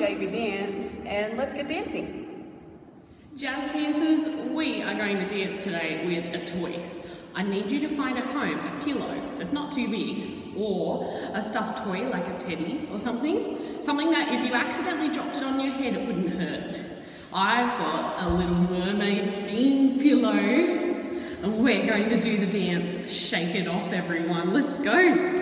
JB Dance, and let's get dancing. Jazz dancers, we are going to dance today with a toy. I need you to find a comb, a pillow that's not too big, or a stuffed toy like a teddy or something. Something that if you accidentally dropped it on your head, it wouldn't hurt. I've got a little mermaid bean pillow, and we're going to do the dance. Shake it off, everyone. Let's go.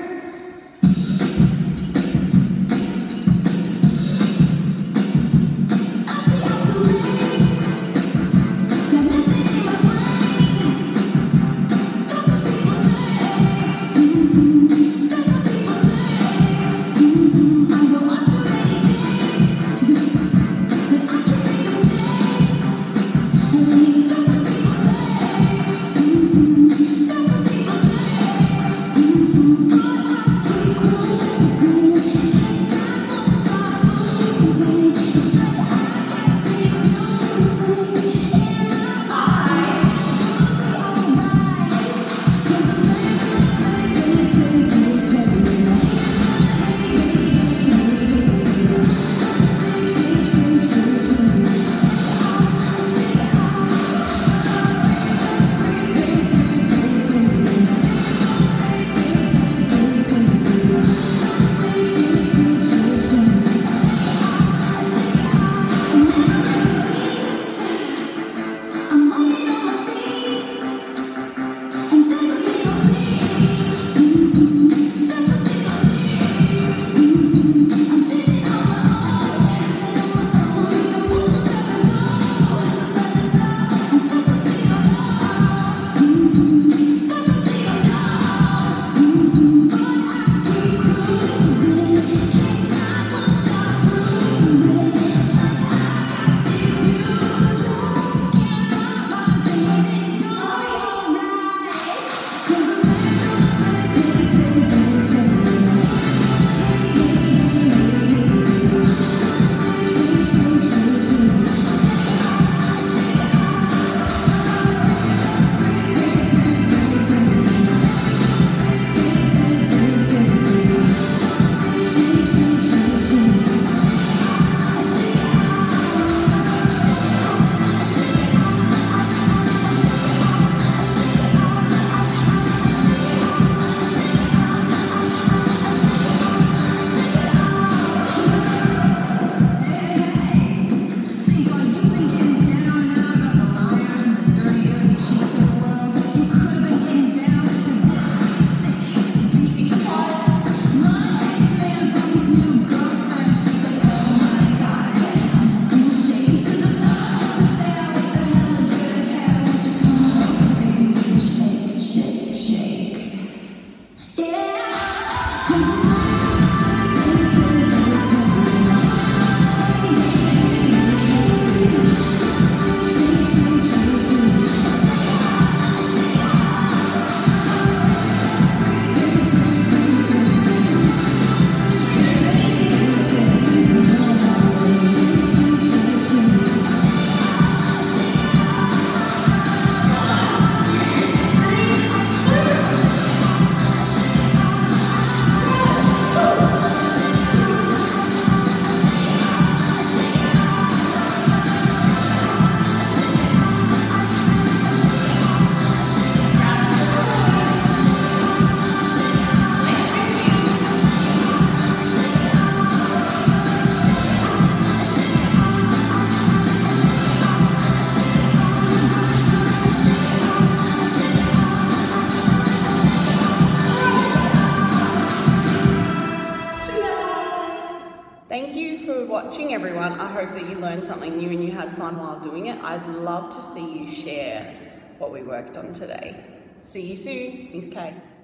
Thank you for watching, everyone. I hope that you learned something new and you had fun while doing it. I'd love to see you share what we worked on today. See you soon. Miss Kaili.